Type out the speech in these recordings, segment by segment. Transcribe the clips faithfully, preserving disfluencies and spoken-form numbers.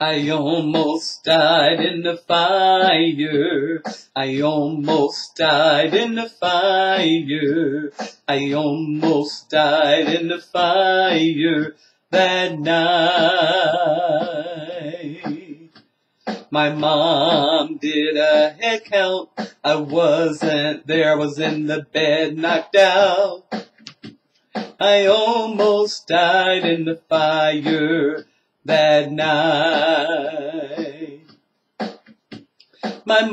I almost died in the fire. I almost died in the fire. I almost died in the fire that night. My mom did a head count. I wasn't there, I was in the bed knocked out. I almost died in the fire that night. My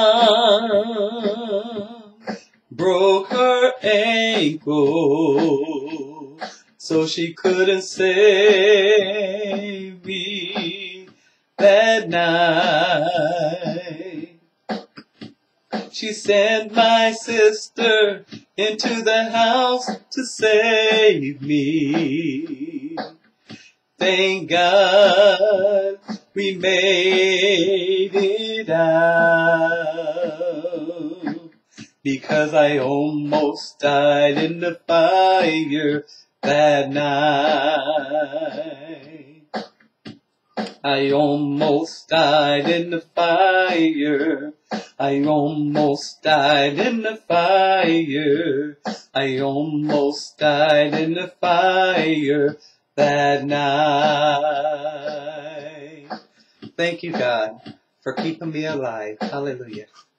mom broke her ankle, so she couldn't save me that night. She sent my sister into the house to save me. Thank God we made it out, because I almost died in the fire that night. I almost died in the fire. I almost died in the fire. I almost died in the fire that night. Thank you, God, for keeping me alive. Hallelujah.